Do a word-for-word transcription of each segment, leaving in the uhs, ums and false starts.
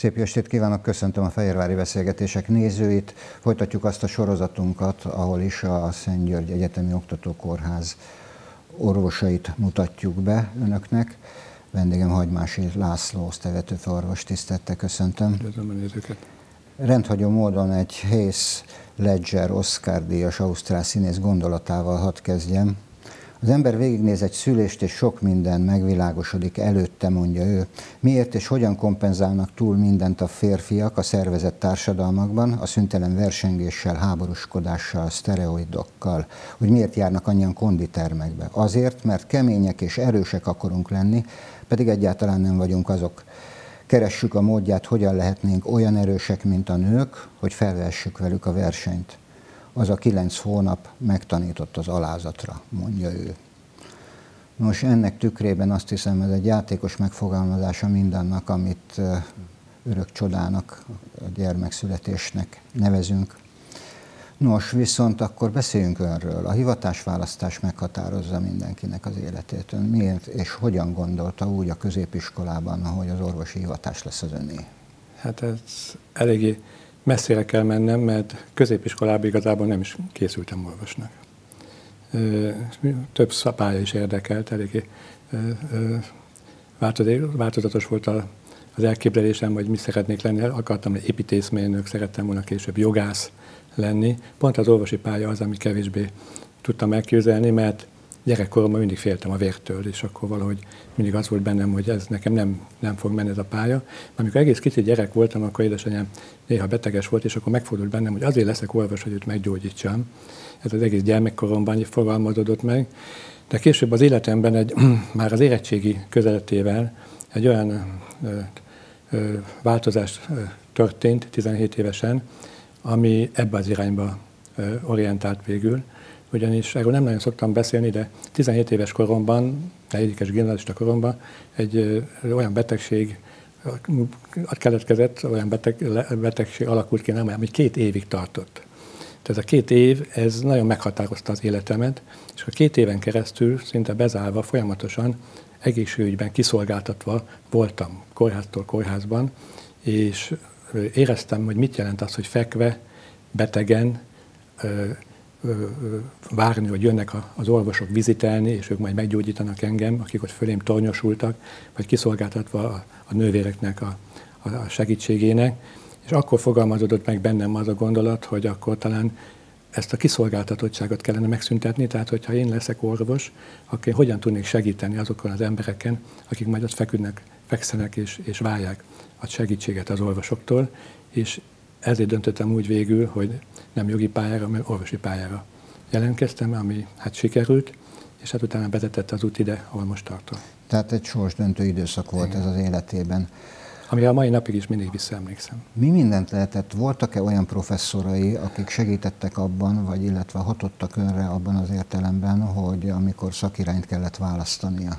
Szép estét kívánok, köszöntöm a Fehérvári Beszélgetések nézőit. Folytatjuk azt a sorozatunkat, ahol is a Szent György Egyetemi Oktatókórház orvosait mutatjuk be önöknek. Vendégem Hagymási László, osztályvezető orvos, tisztelettel köszöntöm. Üdvözlöm a nézőket. Rendhagyó módon egy Heath Ledger Oscar-díjas ausztrál színész gondolatával hadd kezdjem. Az ember végignéz egy szülést, és sok minden megvilágosodik előtte, mondja ő. Miért és hogyan kompenzálnak túl mindent a férfiak a szervezett társadalmakban, a szüntelen versengéssel, háborúskodással, sztereoidokkal, hogy miért járnak annyian konditermekbe? Azért, mert kemények és erősek akarunk lenni, pedig egyáltalán nem vagyunk azok. Keressük a módját, hogyan lehetnénk olyan erősek, mint a nők, hogy felvessük velük a versenyt. Az a kilenc hónap megtanított az alázatra, mondja ő. Nos, ennek tükrében azt hiszem, ez egy játékos megfogalmazása mindannak, amit örök csodának, a gyermekszületésnek nevezünk. Nos, viszont akkor beszéljünk önről. A hivatásválasztás meghatározza mindenkinek az életét. Ön miért és hogyan gondolta úgy a középiskolában, hogy az orvosi hivatás lesz az öné? Hát ez eléggé messzire kell mennem, mert középiskolában igazából nem is készültem orvosnak. Több pálya is érdekelt, eléggé változatos volt az elképzelésem, hogy mi szeretnék lenni. Akartam egy építészmérnök, szerettem volna később jogász lenni. Pont az orvosi pálya az, ami kevésbé tudtam elképzelni, mert gyerekkoromban mindig féltem a vértől, és akkor valahogy mindig az volt bennem, hogy ez nekem nem, nem fog menni ez a pálya. Amikor egész kicsi gyerek voltam, akkor édesanyám néha beteges volt, és akkor megfordult bennem, hogy azért leszek orvos, hogy őt meggyógyítsam. Ez az egész gyermekkoromban fogalmazódott meg. De később az életemben egy, már az érettségi közeletével egy olyan ö, ö, változás történt tizenhét évesen, ami ebbe az irányba ö, orientált végül. Ugyanis erről nem nagyon szoktam beszélni, de tizenhét éves koromban, negyedikes gimnazista koromban egy ö, olyan betegség keletkezett, olyan beteg, betegség alakult ki, nem, ami két évig tartott. Tehát ez a két év, ez nagyon meghatározta az életemet, és a két éven keresztül szinte bezárva, folyamatosan egészségügyben kiszolgáltatva voltam kórháztól kórházban, és éreztem, hogy mit jelent az, hogy fekve, betegen, várni, hogy jönnek az orvosok vizitelni, és ők majd meggyógyítanak engem, akik ott fölém tornyosultak, vagy kiszolgáltatva a, a nővéreknek a, a segítségének. És akkor fogalmazódott meg bennem az a gondolat, hogy akkor talán ezt a kiszolgáltatottságot kellene megszüntetni, tehát hogyha én leszek orvos, akkor én hogyan tudnék segíteni azokon az embereken, akik majd ott feküdnek, fekszenek és, és várják a segítséget az orvosoktól, és ezért döntöttem úgy végül, hogy nem jogi pályára, hanem orvosi pályára jelentkeztem, ami hát sikerült, és hát utána vezetett az út ide, ahol most tartom. Tehát egy sorsdöntő időszak volt Igen. ez az életében. Amire a mai napig is mindig visszaemlékszem. Mi mindent lehetett? Voltak-e olyan professzorai, akik segítettek abban, vagy illetve hatottak önre abban az értelemben, hogy amikor szakirányt kellett választania?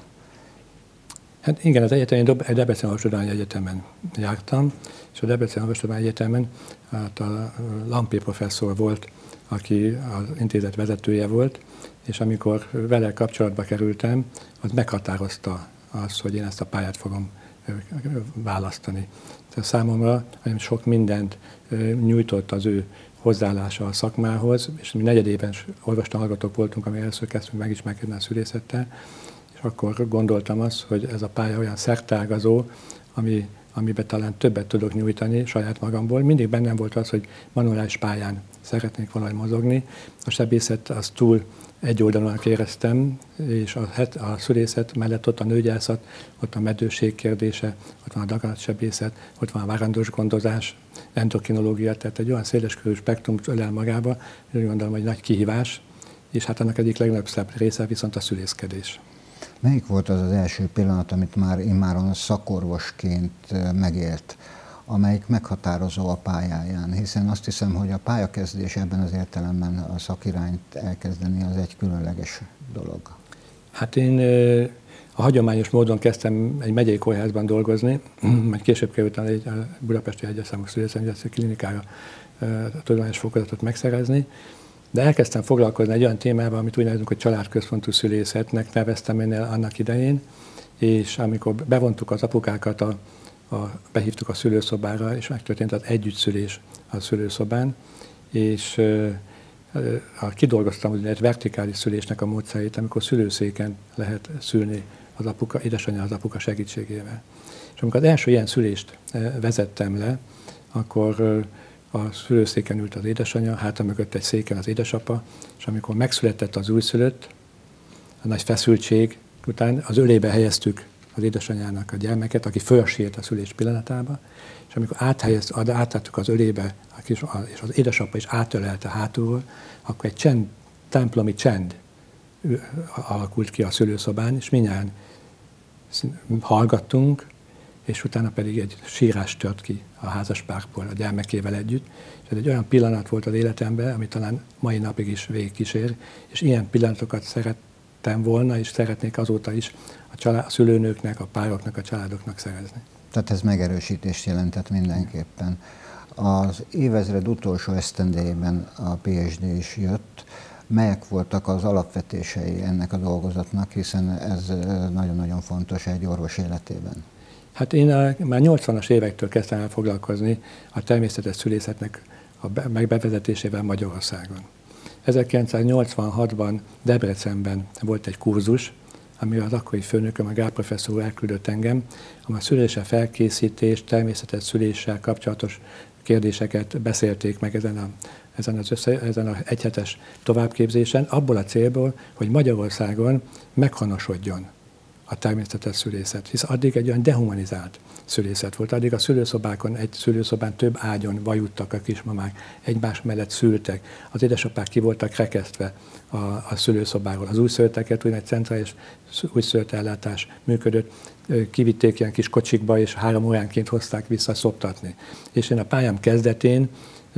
Hát igen, az egyetemen, a Debreceni Orvostudományi Egyetemen jártam, és a Debreceni Orvostudományi Egyetemen hát a Lampi professzor volt, aki az intézet vezetője volt, és amikor vele kapcsolatba kerültem, az meghatározta azt, hogy én ezt a pályát fogom választani. Tehát számomra nagyon sok mindent nyújtott az ő hozzáállása a szakmához, és mi negyedéves orvostanhallgatók voltunk, ami először kezdtünk megismerkedni a szülészettel, és akkor gondoltam azt, hogy ez a pálya olyan szertágazó, ami, amiben talán többet tudok nyújtani saját magamból. Mindig bennem volt az, hogy manuális pályán szeretnék valahogy mozogni. A sebészet az túl egyoldalúan éreztem, és a, a szülészet mellett ott a nőgyászat, ott a meddőség kérdése, ott van a daganatsebészet, ott van a várandós gondozás, endokrinológia, tehát egy olyan széleskörű spektrum ölel magába, hogy úgy gondolom, hogy nagy kihívás, és hát annak egyik legnagyobb része viszont a szülészkedés. Melyik volt az az első pillanat, amit már immáron szakorvosként megélt, amelyik meghatározó a pályáján? Hiszen azt hiszem, hogy a pályakezdés ebben az értelemben a szakirányt elkezdeni az egy különleges dolog. Hát én a hagyományos módon kezdtem egy megyei kórházban dolgozni, majd később kerültem egy a Budapesti Egyes Számú Szülészetművészeti Klinikára a tudományos fokozatot megszerezni, de elkezdtem foglalkozni egy olyan témával, amit úgy nevezünk, hogy családközpontú szülészetnek neveztem én annak idején, és amikor bevontuk az apukákat a a, behívtuk a szülőszobára, és megtörtént az együttszülés a szülőszobán, és a, kidolgoztam egy vertikális szülésnek a módszerét, amikor szülőszéken lehet szülni az apuka, édesanyja az apuka segítségével. És amikor az első ilyen szülést vezettem le, akkor a szülőszéken ült az édesanyja, háta mögött egy széken az édesapa, és amikor megszületett az újszülött, a nagy feszültség után az ölébe helyeztük az édesanyjának a gyermeket, aki fölsírt a szülés pillanatába, és amikor áthelyezt, átadtuk az ölébe, a kis, és az édesapa is átölelte hátulról, akkor egy csend, templomi csend alakult ki a szülőszobán, és mindjárt hallgattunk, és utána pedig egy sírás tört ki a házaspárból a gyermekével együtt. És ez egy olyan pillanat volt az életemben, ami talán mai napig is végigkísér, és ilyen pillanatokat szerettem volna, és szeretnék azóta is a, család, a szülőnőknek, a pároknak, a családoknak szerezni. Tehát ez megerősítést jelentett mindenképpen. Az évezred utolsó esztendejében a PhD is jött. Melyek voltak az alapvetései ennek a dolgozatnak, hiszen ez nagyon-nagyon fontos egy orvos életében? Hát én a, már nyolcvanas évektől kezdtem el foglalkozni a természetes szülészetnek a be, megbevezetésével Magyarországon. ezerkilencszáznyolcvanhatban Debrecenben volt egy kurzus, ami az akkori főnököm, a Gál professzor elküldött engem, amely a szüléssel felkészítés, természetes szüléssel kapcsolatos kérdéseket beszélték meg ezen a ezen az össze, ezen az egyhetes továbbképzésen, abból a célból, hogy Magyarországon meghonosodjon a természetes szülészet, hisz addig egy olyan dehumanizált szülészet volt. Addig a szülőszobákon, egy szülőszobán több ágyon vajudtak a kismamák, egymás mellett szültek. Az édesapák ki voltak rekesztve a, a szülőszobáról. Az újszülötteket, úgynevezett centrális újszülött ellátás működött, kivitték ilyen kis kocsikba, és három óránként hozták vissza szoptatni. És én a pályám kezdetén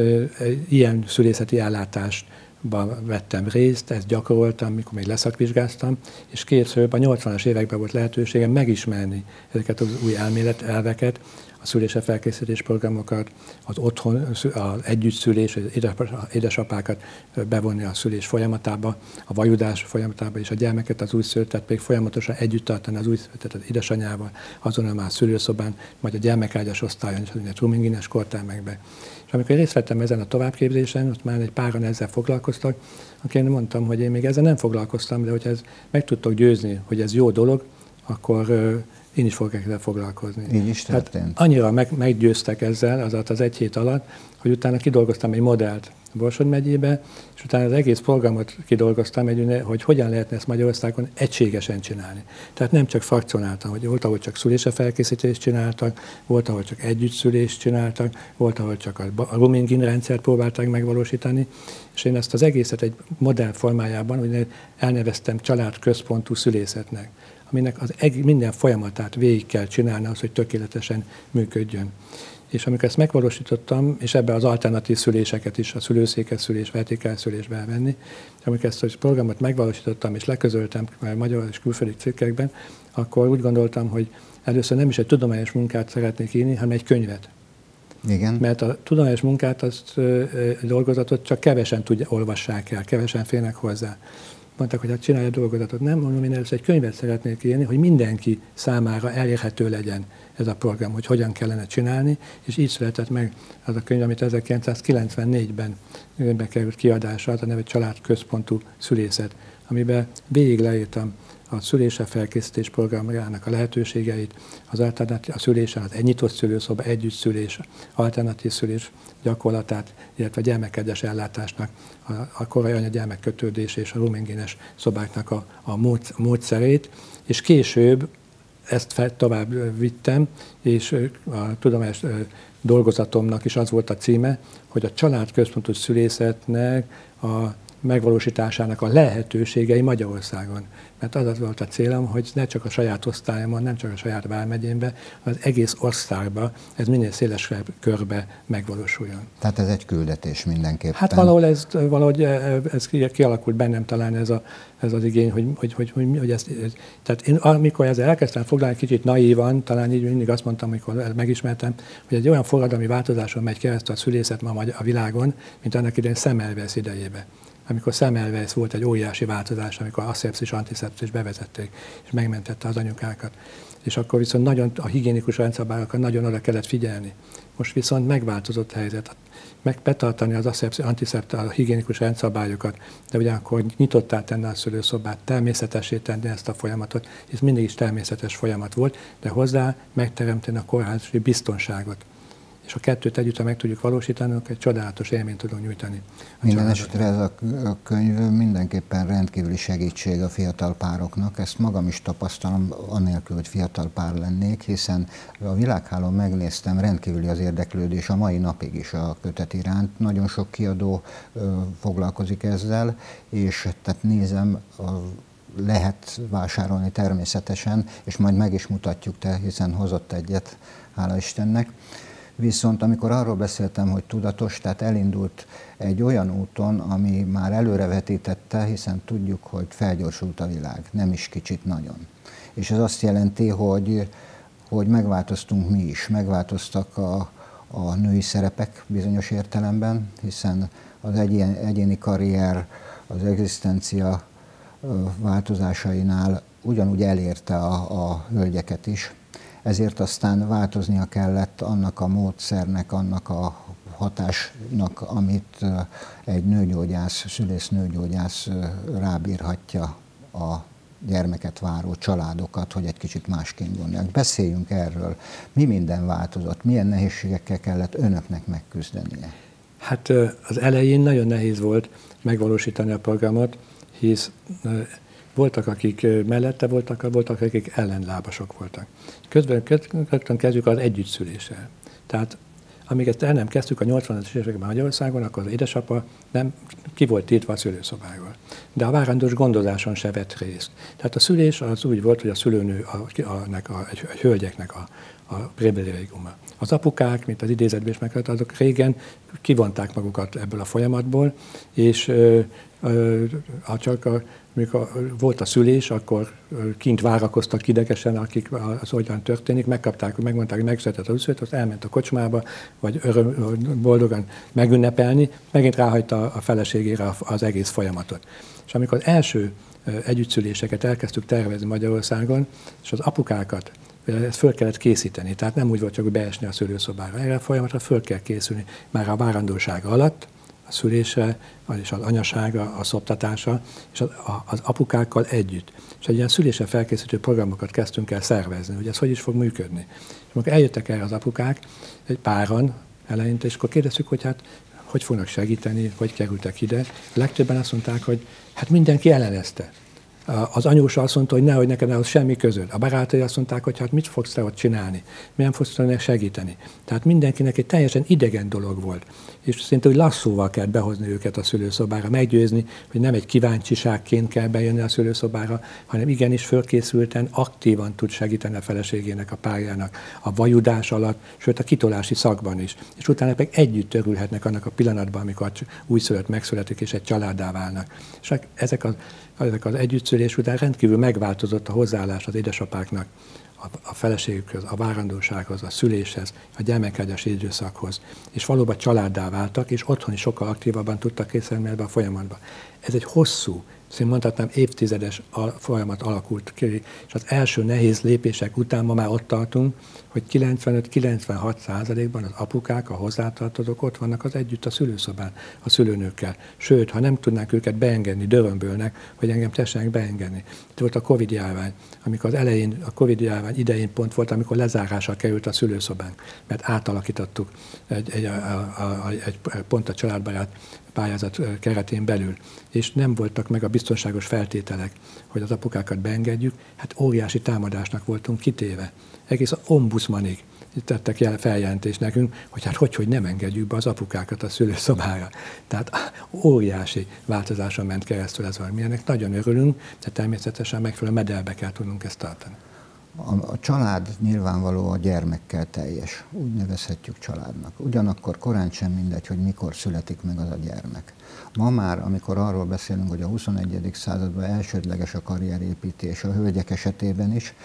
ilyen szülészeti ellátásban vettem részt, ezt gyakoroltam, mikor még leszakvizsgáztam, és később a nyolcvanas években volt lehetőségem megismerni ezeket az új elméletelveket, a szülésre felkészítés programokat, az otthon, az együttszülés, az édesapákat bevonni a szülés folyamatába, a vajudás folyamatába, és a gyermeket, az újszülöttet pedig folyamatosan együtt tartani az újszülöttet az édesanyjával, azonnal már a szülőszobán, vagy a gyermekágyas osztályon, és az Rumingines kortermekbe. És amikor részt vettem ezen a továbbképzésen, ott már egy páran ezzel foglalkoztak, akkor én mondtam, hogy én még ezzel nem foglalkoztam, de hogyha ez meg tudtok győzni, hogy ez jó dolog, akkor én is fogok ezzel foglalkozni. Így is történt. Hát annyira meg, meggyőztek ezzel, azaz az egy hét alatt, hogy utána kidolgoztam egy modellt Borsod megyébe, és utána az egész programot kidolgoztam, egy, hogy hogyan lehetne ezt Magyarországon egységesen csinálni. Tehát nem csak frakcionáltam, hogy volt, ahol csak szülésre felkészítést csináltak, volt, ahol csak együttszülést csináltak, volt, ahol csak a Rumingin rendszert próbálták megvalósítani, és én ezt az egészet egy modell formájában úgy elneveztem családközpontú szülészetnek, aminek az eg- minden folyamatát végig kell csinálni az, hogy tökéletesen működjön. És amikor ezt megvalósítottam, és ebbe az alternatív szüléseket is, a szülőszékes szülés, vertikális szülésbe elvenni, és amikor ezt a programot megvalósítottam és leközöltem magyar és külföldi cikkekben, akkor úgy gondoltam, hogy először nem is egy tudományos munkát szeretnék írni, hanem egy könyvet. Igen. Mert a tudományos munkát, azt a dolgozatot csak kevesen tudja, olvassák el, kevesen félnek hozzá. Mondták, hogy hát csinálj a dolgozatot. Nem, mondom, én először egy könyvet szeretnék írni, hogy mindenki számára elérhető legyen ez a program, hogy hogyan kellene csinálni, és így született meg az a könyv, amit ezerkilencszázkilencvennégyben bekerült kiadásra, az a neve Családközpontú szülészet, amiben végig leírtam a szülésre felkészítés programjának a lehetőségeit, az alternatív a szülésen, az egy nyitott szülőszoba, együttszülés, alternatív szülés gyakorlatát, illetve a gyermekegyes ellátásnak, a, a korai anya-gyermekkötődés és a Rumingines szobáknak a, a módszerét, és később ezt fel, tovább vittem, és a tudományos dolgozatomnak is az volt a címe, hogy a családközpontú szülészetnek a megvalósításának a lehetőségei Magyarországon. Mert az volt a célom, hogy ne csak a saját osztályomon, nem csak a saját vármegyémben, hanem az egész országban ez minél szélesebb körbe megvalósuljon. Tehát ez egy küldetés mindenképpen. Hát valahol ez, valahogy ez kialakult bennem talán ez, a, ez az igény, hogy, hogy, hogy, hogy, hogy ezt, tehát én amikor ezzel elkezdtem foglalni, kicsit naívan, talán így mindig azt mondtam, amikor megismertem, hogy egy olyan forradalmi változáson megy keresztül a szülészet ma a világon, mint annak idején Semmelweis idejében. Amikor Semmelweis volt egy óriási változás, amikor aszepszis, antiszepszis bevezették, és megmentette az anyukákat. és akkor viszont nagyon a higiénikus rendszabályokra nagyon oda kellett figyelni. Most viszont megváltozott a helyzet. Meg betartani az aszepszis, antiszepta, a higiénikus rendszabályokat, de ugyanakkor nyitottá tenni a szülőszobát, természetessé tenni ezt a folyamatot, ez mindig is természetes folyamat volt, de hozzá megteremteni a kórházi biztonságot. És a kettőt együtt, ha meg tudjuk valósítani, akkor egy csodálatos élményt tudunk nyújtani. Minden esetre ez a könyv mindenképpen rendkívüli segítség a fiatal pároknak. Ezt magam is tapasztalom, anélkül, hogy fiatal pár lennék, hiszen a világhálón megnéztem, rendkívüli az érdeklődés a mai napig is a kötet iránt. Nagyon sok kiadó ö, foglalkozik ezzel, és tehát nézem, a, lehet vásárolni természetesen, és majd meg is mutatjuk, te, hiszen hozott egyet, hála Istennek. Viszont amikor arról beszéltem, hogy tudatos, tehát elindult egy olyan úton, ami már előrevetítette, hiszen tudjuk, hogy felgyorsult a világ, nem is kicsit nagyon. És ez azt jelenti, hogy, hogy megváltoztunk mi is, megváltoztak a, a női szerepek bizonyos értelemben, hiszen az egyén, egyéni karrier, az egzisztencia változásainál ugyanúgy elérte a, a hölgyeket is. Ezért aztán változnia kellett annak a módszernek, annak a hatásnak, amit egy nőgyógyász, szülész nőgyógyász rábírhatja a gyermeket váró családokat, hogy egy kicsit másként gondolják. Beszéljünk erről. Mi minden változott? Milyen nehézségekkel kellett önöknek megküzdenie? Hát az elején nagyon nehéz volt megvalósítani a programot, hisz voltak, akik mellette voltak, voltak, akik ellenlábasok voltak. Közben rögtön kezdjük az együttszüléssel. Tehát amíg ezt el nem kezdtük a nyolcvanas években Magyarországon, akkor az édesapa nem ki volt tiltva a szülőszobáról. De a várandós gondozáson se vett részt. Tehát a szülés az úgy volt, hogy a szülőnő a, a, a, a, a hölgyeknek a, a privilégiuma. Az apukák, mint az idézetben is megható, azok régen kivonták magukat ebből a folyamatból, és ö, ö, csak a, mikor volt a szülés, akkor kint várakoztak idegesen, akik az hogyan történik, megkapták, megmondták, hogy megszületett az szület, azt elment a kocsmába, vagy öröm, boldogan megünnepelni, megint ráhagyta a feleségére az egész folyamatot. És amikor az első együttszüléseket elkezdtük tervezni Magyarországon, és az apukákat, ezt föl kellett készíteni, tehát nem úgy volt csak, hogy beesni a szülőszobára. Erre a folyamatra föl kell készülni már a várandóság alatt, a szülésre, és az anyasága, a szoptatása, és az, az apukákkal együtt. És egy ilyen szülésre felkészítő programokat kezdtünk el szervezni, hogy ez hogy is fog működni. És amikor eljöttek erre az apukák, egy páran eleinte, és akkor kérdeztük, hogy hát hogy fognak segíteni, hogy kerültek ide. A legtöbben azt mondták, hogy hát mindenki ellenezte. Az anyósa azt mondta, hogy nehogy neked ahhoz semmi közöd. A barátai azt mondták, hogy hát mit fogsz te ott csinálni, milyen fogsz te segíteni. Tehát mindenkinek egy teljesen idegen dolog volt. És szerintem, hogy lasszóval kell behozni őket a szülőszobára, meggyőzni, hogy nem egy kíváncsiságként kell bejönni a szülőszobára, hanem igenis fölkészülten, aktívan tud segíteni a feleségének, a párjának a vajudás alatt, sőt a kitolási szakban is. És utána pedig együtt örülhetnek annak a pillanatban, amikor újszülött megszületik és egy családdá válnak. És ezek az Ezek az együttszülés után rendkívül megváltozott a hozzáállás az édesapáknak a feleségükhöz, a várandósághoz, a szüléshez, a gyermekágyas időszakhoz. És valóban családdá váltak, és otthon is sokkal aktívabban tudtak készülni ebbe a folyamatba. Ez egy hosszú, szóval mondhatnám évtizedes folyamat alakult ki, és az első nehéz lépések után ma már ott tartunk, hogy kilencvenöt-kilencvenhat százalékban az apukák, a hozzátartozók ott vannak az együtt a szülőszobán, a szülőnőkkel. Sőt, ha nem tudnánk őket beengedni, dörömbölnek, hogy engem tessenek beengedni. Itt volt a Covid járvány, amikor az elején, a Covid járvány idején pont volt, amikor lezárásra került a szülőszobánk, mert átalakítottuk egy, egy, a, a, a, egy pont a családbarát pályázat keretén belül, és nem voltak meg a biztonságos feltételek, hogy az apukákat beengedjük, hát óriási támadásnak voltunk kitéve. Egész ombudsmanig tettek jel feljelentést nekünk, hogy hát hogy, hogy nem engedjük be az apukákat a szülőszobára. Tehát óriási változáson ment keresztül ez valami. Ennek nagyon örülünk, de természetesen megfelelő mederbe kell tudnunk ezt tartani. A, a család nyilvánvaló a gyermekkel teljes, úgy nevezhetjük családnak. Ugyanakkor korán sem mindegy, hogy mikor születik meg az a gyermek. Ma már, amikor arról beszélünk, hogy a huszonegyedik században elsődleges a karrierépítés a hölgyek esetében is,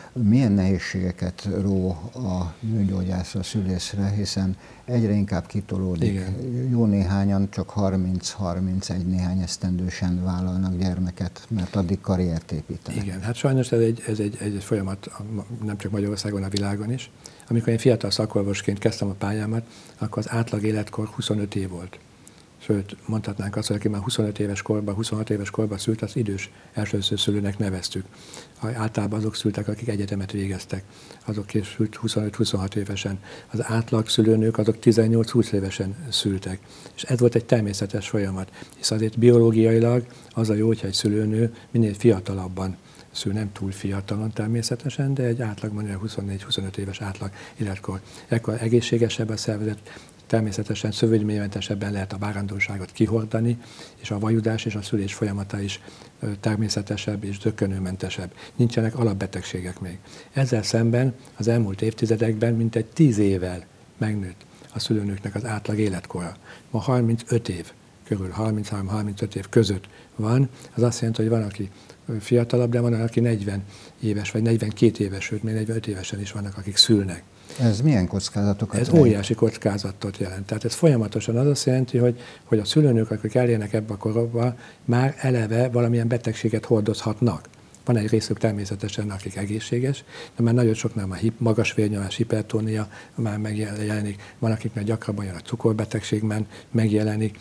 Milyen nehézségeket ró a nőgyógyászra, a szülészre, hiszen egyre inkább kitolódik. Igen. Jó néhányan csak harminc-harmincegy néhány esztendősen vállalnak gyermeket, mert addig karriert építenek. Igen, hát sajnos ez egy, ez egy, egy folyamat nem csak Magyarországon, a világon is. Amikor én fiatal szakorvosként kezdtem a pályámat, akkor az átlag életkor huszonöt év volt. Sőt, mondhatnánk azt, hogy aki már huszonöt éves korban, huszonhat éves korban szült, az idős elsőszülőnek neveztük. Általában azok szültek, akik egyetemet végeztek, azok készült huszonöt-huszonhat évesen. Az átlag szülőnők azok tizennyolc-húsz évesen szültek. És ez volt egy természetes folyamat, hisz azért biológiailag az a jó, hogyha egy szülőnő minél fiatalabban szül, nem túl fiatalon természetesen, de egy átlagban huszonnégy-huszonöt éves átlag életkor. Ekkor egészségesebb a szervezet, természetesen szövődménymentesebben lehet a várandóságot kihordani, és a vajudás és a szülés folyamata is természetesebb és zökkenőmentesebb. Nincsenek alapbetegségek még. Ezzel szemben az elmúlt évtizedekben mintegy tíz évvel megnőtt a szülőnőknek az átlag életkora. Ma harmincöt év körül, harminchárom-harmincöt év között van. Az azt jelenti, hogy van, aki fiatalabb, de van, aki negyven éves, vagy negyvenkét éves, sőt, még negyvenöt évesen is vannak, akik szülnek. Ez milyen kockázatokat? Ez óriási kockázatot jelent. Tehát ez folyamatosan az azt jelenti, hogy, hogy a szülőnők, akik elérnek ebbe a korba, már eleve valamilyen betegséget hordozhatnak. Van egy részük természetesen, akik egészséges, de már nagyon soknál már magas vérnyomás, hipertónia már megjelenik. Van, akiknek gyakrabban jön a cukorbetegségben megjelenik.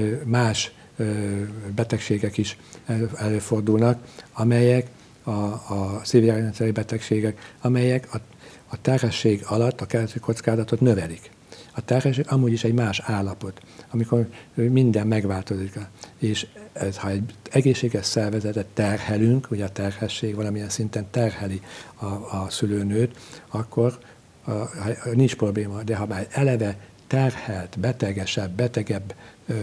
Más betegségek is előfordulnak, amelyek a, a szívjárványrendszeri betegségek, amelyek a a terhesség alatt a keleti kockázatot növelik. A terhesség amúgy is egy más állapot, amikor minden megváltozik. És ez, ha egy egészséges szervezetet terhelünk, ugye a terhesség valamilyen szinten terheli a, a szülőnőt, akkor a, a, nincs probléma. De ha már eleve terhelt, betegesebb, betegebb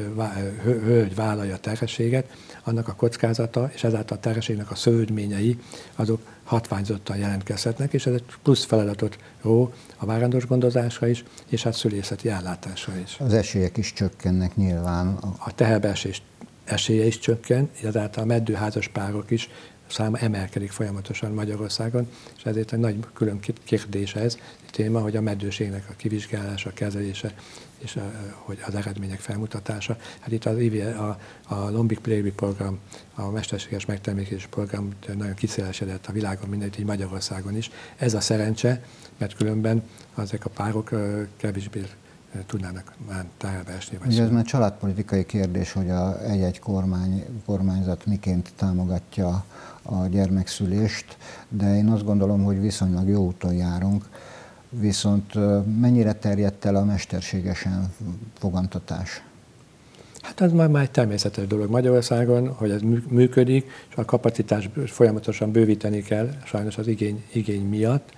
hölgy vállalja a terhességet, annak a kockázata, és ezáltal a terhességnek a szövődményei, azok hatványzottan jelentkezhetnek, és ez egy plusz feladatot ró a várandós gondozásra is, és hát szülészeti ellátásra is. Az esélyek is csökkennek nyilván. A teherbeesés esélye is csökken, ezáltal a meddőházas párok is száma emelkedik folyamatosan Magyarországon, és ezért egy nagy külön kérdés ez, téma, hogy a meddőségnek a kivizsgálása, a kezelése, és a, hogy az eredmények felmutatása. Hát itt az I V a, a Lombik Plague program, a mesterséges megtermékés program nagyon kiszélesedett a világon, mindenütt, így Magyarországon is. Ez a szerencse, mert különben ezek a párok kevésbé tudnának már tájába esni. Ugye ez már családpolitikai kérdés, hogy a egy-egy kormány, kormányzat miként támogatja a gyermekszülést, de én azt gondolom, hogy viszonylag jó úton járunk. Viszont mennyire terjedt el a mesterségesen fogantatás? Hát ez már, már egy természetes dolog Magyarországon, hogy ez működik, és a kapacitás folyamatosan bővíteni kell, sajnos az igény, igény miatt,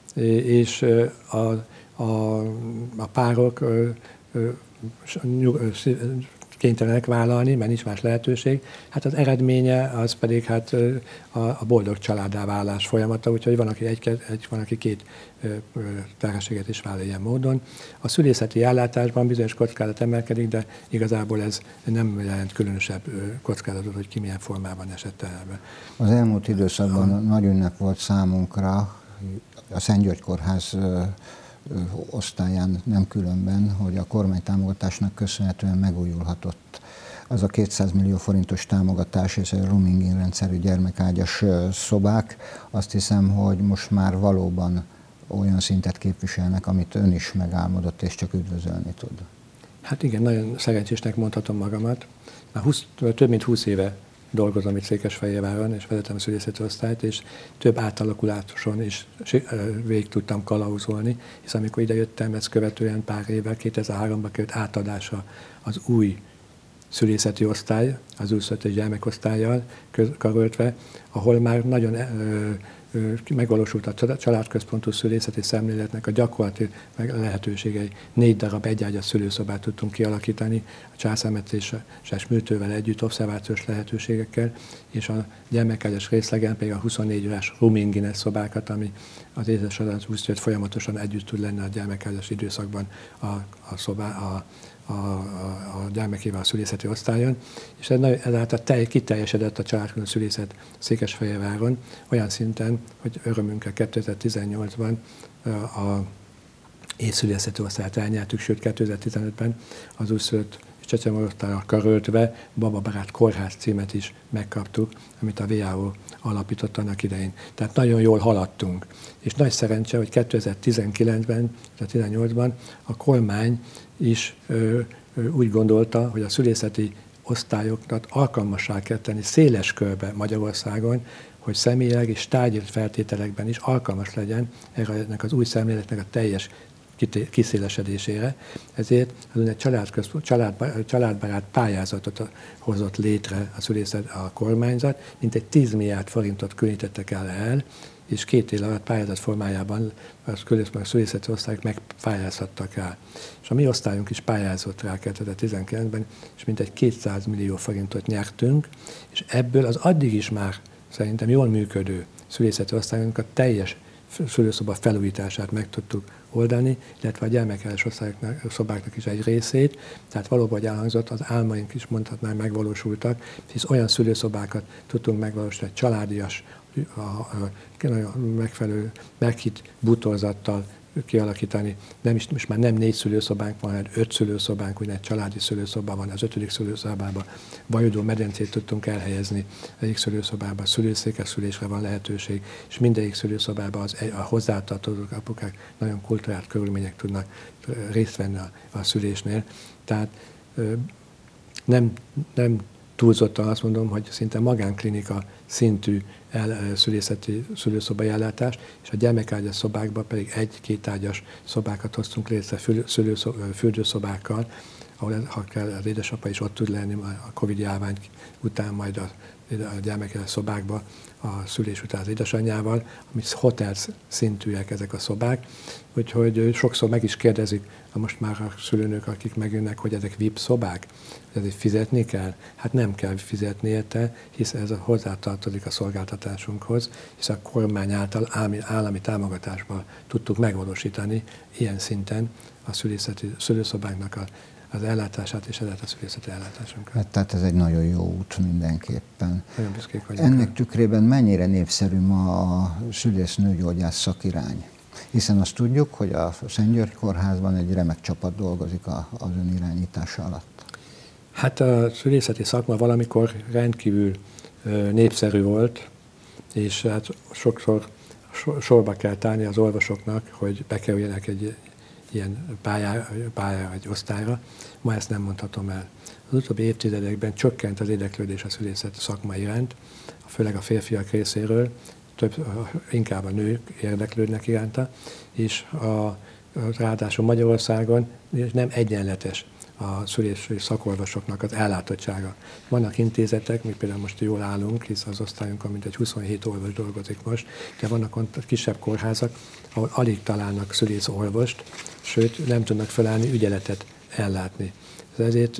és a, a, a párok kénytelenek vállalni, mert nincs más lehetőség. Hát az eredménye az pedig hát a, a boldog családdá válás folyamata, úgyhogy van, aki, egy, egy, van, aki két terhességet is vállal ilyen módon. A szülészeti ellátásban bizonyos kockázat emelkedik, de igazából ez nem jelent különösebb kockázatot, hogy ki milyen formában esett el. Az elmúlt időszakban a... nagy ünnep volt számunkra, a Szent György Kórház osztályán nem különben, hogy a kormány támogatásnak köszönhetően megújulhatott az a kétszáz millió forintos támogatás és a rooming rendszerű gyermekágyas szobák. Azt hiszem, hogy most már valóban olyan szintet képviselnek, amit ön is megálmodott, és csak üdvözölni tud. Hát igen, nagyon szerencsésnek mondhatom magamat. Már húsz, több mint húsz éve dolgozom itt Székesfehérváron, és vezetem a szülészeti osztályt, és több átalakuláson is végig tudtam kalauzolni, hisz amikor idejöttem, ezt követően pár évvel, kétezer-háromban került átadása az új szülészeti osztály, az új született gyermekosztállyal karöltve, ahol már nagyon ö, ö, megvalósult a családközpontú szülészeti szemléletnek a gyakorlati lehetőségei. Négy darab egyágyas szülőszobát tudtunk kialakítani, a császármetszéses műtővel együtt, obszervációs lehetőségekkel, és a gyermekágyas részlegen pedig a huszonnégy órás rooming szobákat, ami az édesanyád húsz folyamatosan együtt tud lenni a gyermekágyas időszakban a, a, szobá, a a, a, a gyermekével a szülészeti osztályon, és ezáltal tej, kiteljesedett a családközös szülészet Székesfehérváron olyan szinten, hogy örömünkkel kétezer-tizennyolcban a észszülészeti osztályt elnyertük, sőt kétezer-tizenötben az újszülött és csecsemőosztályra karöltve Bababarát kórház címet is megkaptuk, amit a vé á o alapított annak idején. Tehát nagyon jól haladtunk. És nagy szerencse, hogy kétezer-tizenkilencben, tizennyolcban a kormány is ö, ö, úgy gondolta, hogy a szülészeti osztályokat alkalmassá kell tenni széles körbe Magyarországon, hogy személyileg és tárgyi feltételekben is alkalmas legyen ennek az új szemléletnek a teljes kiszélesedésére. Ezért az egy család, családbarát pályázatot hozott létre a szülészet, a kormányzat, mint egy tíz milliárd forintot különítettek el el, és két év alatt pályázat formájában a szülészeti osztályok megpályázhattak rá. És a mi osztályunk is pályázott rá kétezer-tizenkilencben, és mintegy kétszáz millió forintot nyertünk, és ebből az addig is már szerintem jól működő szülészeti osztályunk a teljes szülőszoba felújítását meg tudtuk oldani, illetve a gyermekelés szobáknak is egy részét, tehát valóban, hogy elhangzott, az álmaink is mondhatnám megvalósultak, hisz olyan szülőszobákat tudtunk megvalósítani, családias, a, a, a megfelelő meghitt bútorzattal kialakítani. Nem is, most már nem négy szülőszobánk van, hanem öt szülőszobánk, úgynevezett családi szülőszoba van, az ötödik szülőszobában vajudó medencét tudtunk elhelyezni, egyik szülőszobában szülőszékes szülésre van lehetőség, és mindegyik szülőszobában az, a hozzátartozó apukák nagyon kulturált körülmények tudnak részt venni a, a szülésnél. Tehát nem, nem túlzottan azt mondom, hogy szinte magánklinika szintű el, szülészeti szülőszobai ellátás, és a gyermekágyas szobákban pedig egy-két ágyas szobákat hoztunk létre fürdőszobákkal, ahol ha kell, az édesapa is ott tud lenni a Covid járvány után, majd a, a gyermekágyas szobákba a szülés után az édesanyjával, ami hotel szintűek ezek a szobák, úgyhogy sokszor meg is kérdezik a most már a szülőnök, akik megjönnek, hogy ezek vé i pé szobák, ezért fizetni kell? Hát nem kell fizetni érte, hisz ez hozzátartozik a szolgáltatásunkhoz, hisz a kormány által állami, állami támogatásban tudtuk megvalósítani ilyen szinten a szülészeti, szülőszobáknak a az ellátását és ezért a szülészeti ellátásunkat. Hát, tehát ez egy nagyon jó út mindenképpen. Nagyon büszkék vagyunk. Ennek tükrében mennyire népszerű ma a szülész-nőgyógyász szakirány? Hiszen azt tudjuk, hogy a Szent György Kórházban egy remek csapat dolgozik az ön irányítása alatt. Hát a szülészeti szakma valamikor rendkívül népszerű volt, és hát sokszor sorba kell tárni az orvosoknak, hogy bekerüljenek egy ilyen pályára, pályára vagy osztályra. Ma ezt nem mondhatom el. Az utóbbi évtizedekben csökkent az érdeklődés a szülészeti szakma iránt, főleg a férfiak részéről, több, inkább a nők érdeklődnek iránta, és a, ráadásul Magyarországon nem egyenletes a szülési szakorvosoknak az ellátottsága. Vannak intézetek, mi például most jól állunk, hisz az osztályunkon mintegy huszonhét orvos dolgozik most, de vannak kisebb kórházak, ahol alig találnak szülész orvost, sőt nem tudnak felállni ügyeletet ellátni. Ezért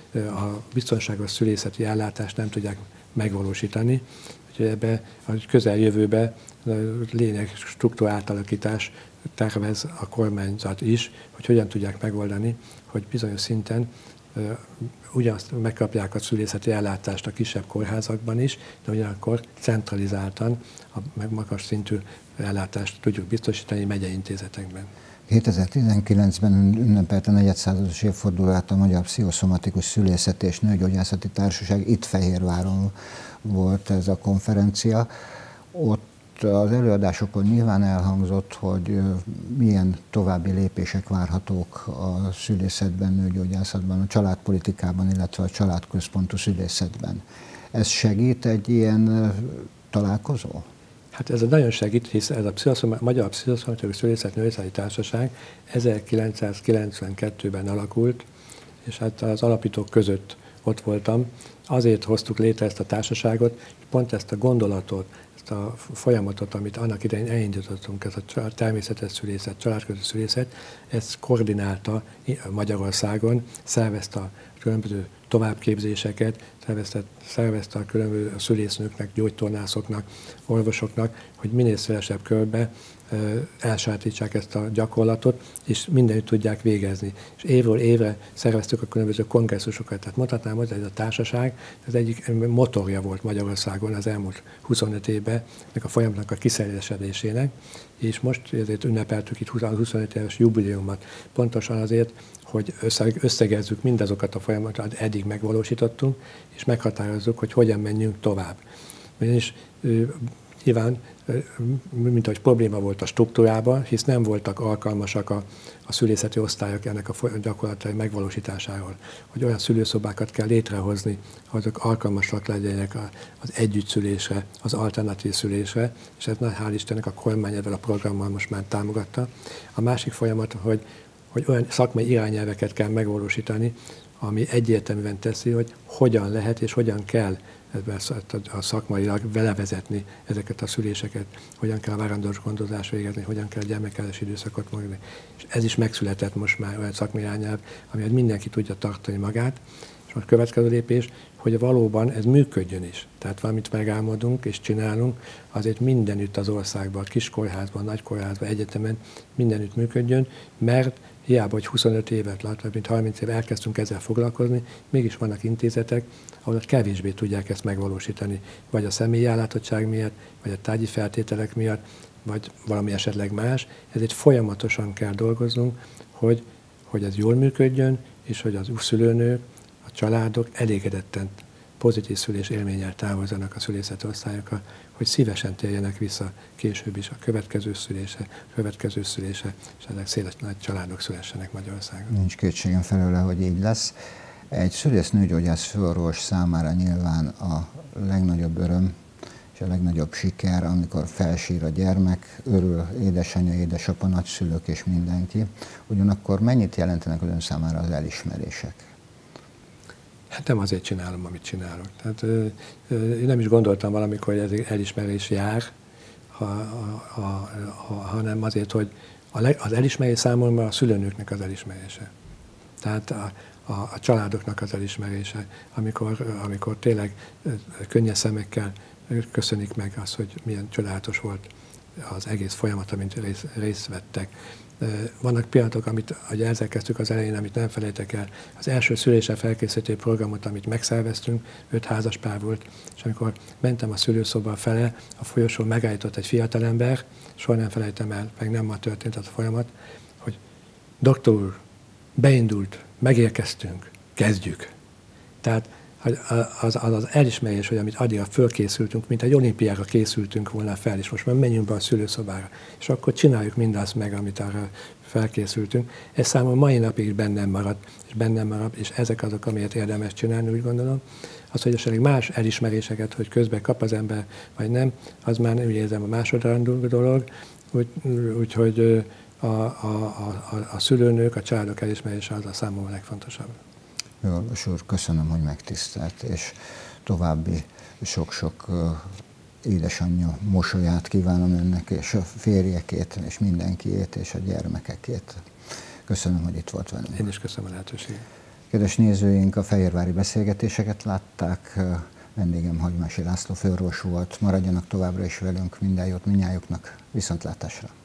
a biztonságos szülészeti ellátást nem tudják megvalósítani, úgyhogy ebbe a közeljövőbe lényeg struktúráltalakítás tervez a kormányzat is, hogy hogyan tudják megoldani, hogy bizonyos szinten uh, ugyanazt megkapják a szülészeti ellátást a kisebb kórházakban is, de ugyanakkor centralizáltan a meg magas szintű ellátást tudjuk biztosítani megyei intézetekben. kétezer-tizenkilencben ünnepelte negyedszázados évfordulóját a Magyar Pszichoszomatikus Szülészeti és Nőgyógyászati Társaság, itt Fehérváron volt ez a konferencia. Ott az előadásokon nyilván elhangzott, hogy milyen további lépések várhatók a szülészetben, nőgyógyászatban, a családpolitikában, illetve a családközpontú szülészetben. Ez segít egy ilyen találkozó? Hát ez nagyon segít, hisz ez a pszichoszoma, Magyar Pszichoszomatikus Szülészeti Nőgyógyászati Társaság ezerkilencszázkilencvenkettőben alakult, és hát az alapítók között ott voltam. Azért hoztuk létre ezt a társaságot, pont ezt a gondolatot, ezt a folyamatot, amit annak idején elindítottunk, ez a természetes szülészet, családközös szülészet, ezt koordinálta Magyarországon, szervezte a különböző továbbképzéseket, szervezte, szervezte a különböző szülésznőknek, gyógytornászoknak, orvosoknak, hogy minél szélesebb körbe elsajátítsák ezt a gyakorlatot, és mindenütt tudják végezni. És évről évre szerveztük a különböző kongresszusokat. Tehát mondhatnám, hogy ez a társaság az egyik motorja volt Magyarországon az elmúlt huszonöt évben ennek a folyamatnak a kiszervesedésének, és most ezért ünnepeltük itt huszonöt éves jubileumot. Pontosan azért, hogy összegezzük mindazokat a folyamatokat, eddig megvalósítottunk, és meghatározzuk, hogy hogyan menjünk tovább. Ugyanis nyilván, mint ahogy probléma volt a struktúrában, hisz nem voltak alkalmasak a, a szülészeti osztályok ennek a gyakorlatilag megvalósításáról. Hogy olyan szülőszobákat kell létrehozni, hogy azok alkalmasak legyenek az együttszülésre, az alternatív szülésre, és ez hál' Istennek a kormány ezzel a programmal most már támogatta. A másik folyamat, hogy, hogy olyan szakmai irányelveket kell megvalósítani, ami egyértelműen teszi, hogy hogyan lehet és hogyan kell ebben a szakmailag velevezetni ezeket a szüléseket, hogyan kell a várandós gondozást végezni, hogyan kell a gyermekelés időszakot mondani. És ez is megszületett most már olyan szakmai irányelv, amivel mindenki tudja tartani magát, és most a következő lépés, hogy valóban ez működjön is. Tehát valamit megálmodunk és csinálunk, azért mindenütt az országban, kiskórházban, nagykórházban, egyetemen mindenütt működjön, mert hiába, hogy huszonöt évet, vagy mint harminc éve elkezdtünk ezzel foglalkozni, mégis vannak intézetek, ahol kevésbé tudják ezt megvalósítani, vagy a személyi ellátottság miatt, vagy a tárgyi feltételek miatt, vagy valami esetleg más. Ezért folyamatosan kell dolgoznunk, hogy, hogy ez jól működjön, és hogy az szülőnők, a családok elégedetten pozitív szülés élménnyel távozzanak a szülészeti osztályokra, hogy szívesen térjenek vissza később is a következő szülése, a következő szülése, és ezek széles nagy családok szülessenek Magyarországon. Nincs kétségem felőle, hogy így lesz. Egy szülész-nőgyógyász főorvos számára nyilván a legnagyobb öröm és a legnagyobb siker, amikor felsír a gyermek, örül édesanyja, édesapa, nagyszülők és mindenki. Ugyanakkor mennyit jelentenek az ön számára az elismerések? Hát nem azért csinálom, amit csinálok. Tehát, ö, ö, én nem is gondoltam valamikor, hogy ez elismerés jár, ha, ha, ha, ha, hanem azért, hogy a leg, az elismerés számomra a szülőnőknek az elismerése. Tehát a, a, a családoknak az elismerése, amikor, amikor tényleg könnyes szemekkel köszönik meg azt, hogy milyen csodálatos volt az egész folyamat, amit rész, részt vettek. Vannak pillanatok, amit, ahogy ezzel kezdtük az elején, amit nem felejtek el. Az első szülésre felkészítő programot, amit megszerveztünk, öt házas pár volt, és amikor mentem a szülőszoba fele, a folyosón megállított egy fiatalember, soha nem felejtem el, meg nem ma történt az a folyamat, hogy doktor úr, beindult, megérkeztünk, kezdjük. Tehát az, az az elismerés, hogy amit addigra fölkészültünk, mint egy olimpiára készültünk volna fel, és most már menjünk be a szülőszobára, és akkor csináljuk mindazt meg, amit arra felkészültünk. Ez számomra mai napig is bennem marad, és bennem marad, és ezek azok, amiért érdemes csinálni, úgy gondolom. Az, hogy esetleg más elismeréseket, hogy közben kap az ember, vagy nem, az már nem érzem a másodrandú dolog, úgyhogy úgy, a, a, a, a szülőnők, a családok elismerése az a számomra legfontosabb. Jó, orvos úr, köszönöm, hogy megtisztelt, és további sok-sok édesanyja mosolyát kívánom önnek, és a férjekét, és mindenkiét, és a gyermekekét. Köszönöm, hogy itt volt velünk. Én is köszönöm a lehetőséget. Kedves nézőink, a fehérvári beszélgetéseket látták. Vendégem Hagymási László főorvos volt. Maradjanak továbbra is velünk, minden jót mindnyájuknak. Viszontlátásra!